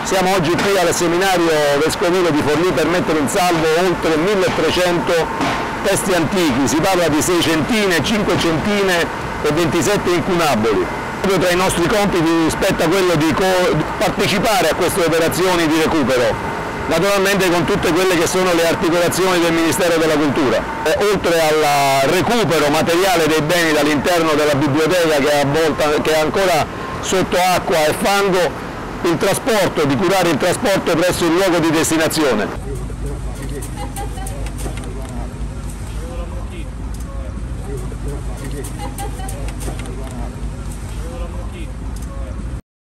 Siamo oggi qui al seminario vescovile di Forlì per mettere in salvo oltre 1300 testi antichi, si parla di 6 centine, 5 centine e 27 incunaboli. Proprio tra i nostri compiti spetta quello di partecipare a queste operazioni di recupero, naturalmente con tutte quelle che sono le articolazioni del Ministero della Cultura. Oltre al recupero materiale dei beni dall'interno della biblioteca che è ancora sotto acqua e fango, il trasporto, di curare il trasporto presso il luogo di destinazione.